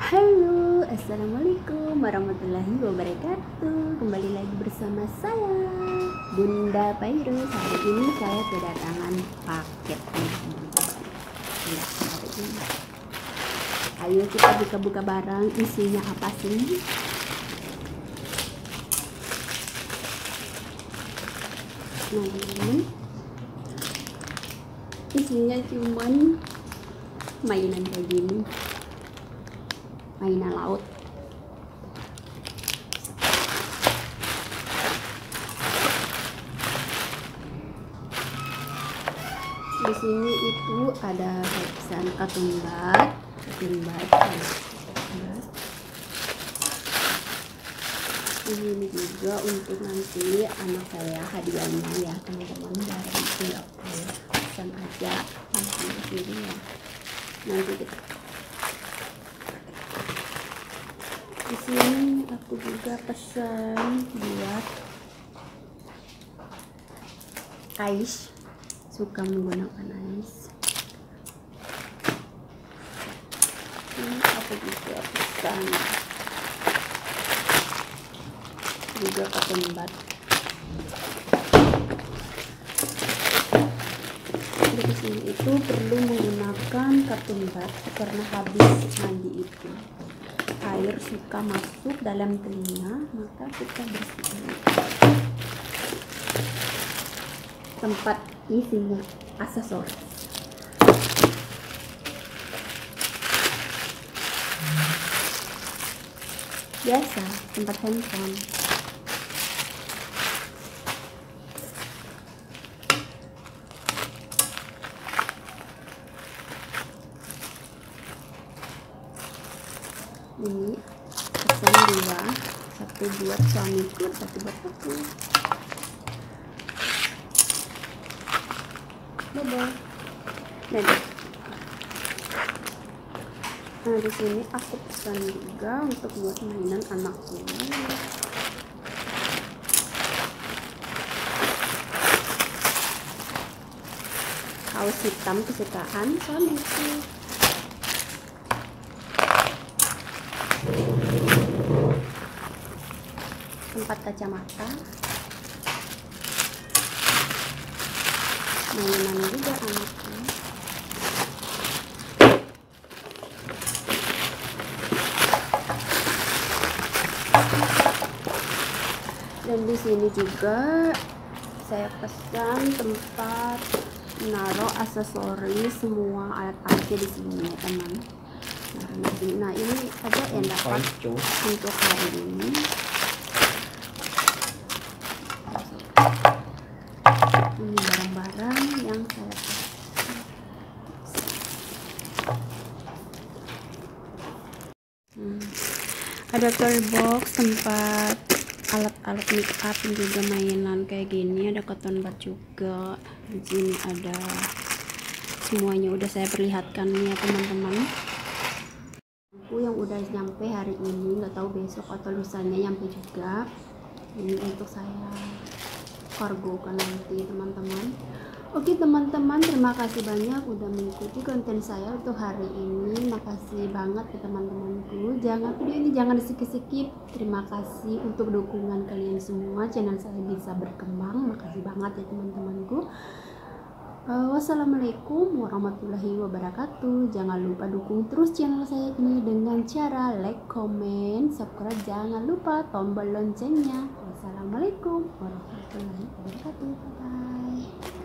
Halo, assalamualaikum warahmatullahi wabarakatuh. Kembali lagi bersama saya, Bunda Virus. Hari ini saya kedatangan paket Lihat hari ini. Ayo kita buka-buka barang. Isinya apa sih? Nah, ini isinya cuman mainan kayak gini, mainan laut. Di sini itu ada boxan ketumbar. Ini juga untuk nanti anak saya hadiahnya ya teman-teman, dari tinggal pesan aja nanti ini ya. Nanti kita di sini aku juga pesan buat Ais, suka menggunakan Ais. Ini aku juga pesan juga ketumbar. Di sini itu perlu menggunakan ketumbar karena habis mandi itu air suka masuk dalam telinga, maka kita bersihkan. Tempat isinya aksesoris biasa, tempat handphone. Ini pesan dua, satu buat suamiku, satu buat aku. Dadah. Nah, di sini aku pesan juga untuk buat mainan anakku. Kaos hitam kesukaan suamiku. Tempat kacamata, mainan juga anakku. Dan di sini juga saya pesan tempat naruh aksesoris semua alat-alatnya di sini ya teman. Nah, ini aja yang dapat untuk hari ini. Ini barang-barang yang saya pesan. Ada toy box tempat alat-alat make up dan juga mainan kayak gini. Ada cotton bud juga. Di sini ada semuanya, udah saya perlihatkan ya teman-teman. Aku yang udah nyampe hari ini, nggak tahu besok atau lusanya nyampe juga. Ini untuk saya kargo kan nanti teman-teman. Oke teman-teman, terima kasih banyak udah mengikuti konten saya untuk hari ini. Makasih banget ke teman-temanku. Video ini jangan di-skip. Terima kasih untuk dukungan kalian semua, channel saya bisa berkembang. Makasih banget ya teman-temanku. Wassalamualaikum warahmatullahi wabarakatuh. Jangan lupa dukung terus channel saya ini dengan cara like, comment, subscribe. Jangan lupa tombol loncengnya. Wassalamualaikum warahmatullahi wabarakatuh. Bye bye.